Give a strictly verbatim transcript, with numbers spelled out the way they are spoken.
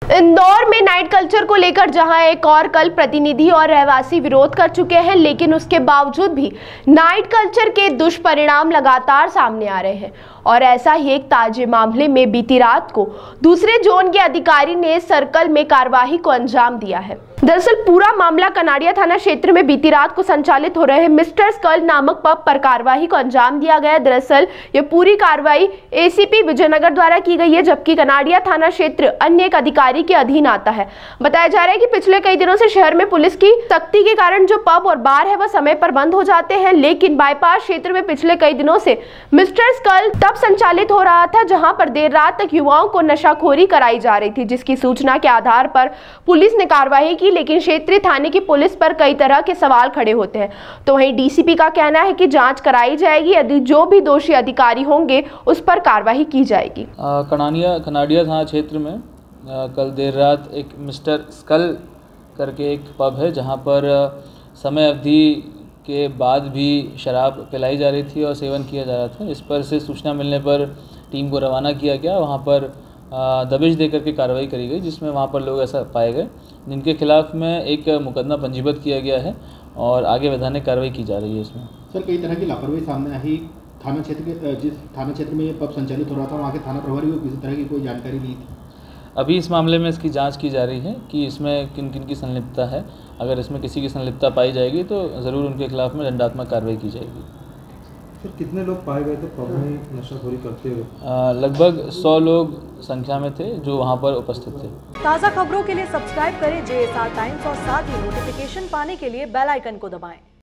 इंदौर में night culture को लेकर जहां एक और कल प्रतिनिधि और रहवासी विरोध कर चुके हैं, लेकिन उसके बावजूद भी नाइट कल्चर के दुष्परिणाम लगातार सामने आ रहे हैं। और ऐसा ही एक ताजे मामले में बीती रात को दूसरे जोन के अधिकारी ने सर्कल में कार्रवाई को अंजाम दिया है। दरअसल पूरा मामला कनाड़िया थाना क्षेत्र में बीती रात को संचालित हो रहे मिस्टर स्कल नामक पब पर कार्रवाई को अंजाम दिया गया। दरअसल ये पूरी कार्रवाई एसीपी विजयनगर द्वारा की गई है, जबकि कनाड़िया थाना क्षेत्र अन्य एक अधिकारी के अधीन आता है। बताया जा रहा है कि पिछले कई दिनों से शहर में पुलिस की सख्ती के कारण जो पब और बार है वह समय पर बंद हो जाते हैं, लेकिन बाईपास क्षेत्र में पिछले कई दिनों से मिस्टर स्कल तब संचालित हो रहा था जहां पर देर रात तक युवाओं को नशाखोरी कराई जा रही थी, जिसकी सूचना के आधार पर पुलिस ने कार्रवाई की। लेकिन क्षेत्रीय थाने की पुलिस पर कई तरह के सवाल खड़े होते हैं। तो वहीं डीसीपी का कहना है कि जांच कराई जाएगी, यदि जो भी दोषी अधिकारी होंगे उस पर कार्रवाई की जाएगी। कनाड़िया कनाड़िया थाना क्षेत्र में आ, कल देर रात एक मिस्टर स्कल करके एक पब है जहां पर समय अवधि के बाद भी शराब पिलाई जा रही थी और सेवन किया जा रहा था। इस पर से सूचना मिलने पर टीम को रवाना किया गया। वहां पर दबिश देकर के कार्रवाई करी गई, जिसमें वहां पर लोग ऐसा पाए गए जिनके खिलाफ में एक मुकदमा पंजीबद्ध किया गया है और आगे वैधानिक कार्रवाई की जा रही है। इसमें सर कई तरह की लापरवाही सामने आई। थाना क्षेत्र के जिस थाना क्षेत्र में ये पब संचालित हो रहा था वहाँ के थाना प्रभारी को किसी तरह की कोई जानकारी दी थी? अभी इस मामले में इसकी जांच की जा रही है कि इसमें किन किन की संलिप्तता है। अगर इसमें किसी की संलिप्तता पाई जाएगी तो ज़रूर उनके खिलाफ में दंडात्मक कार्रवाई की जाएगी। सर कितने लोग पाए गए थे पब में नशाखोरी करते हुए? लगभग सौ लोग संख्या में थे जो वहां पर उपस्थित थे। ताज़ा खबरों के लिए सब्सक्राइब करें जे एस आर टाइम्स और साथ ही नोटिफिकेशन पाने के लिए बेल आइकन को दबाएं।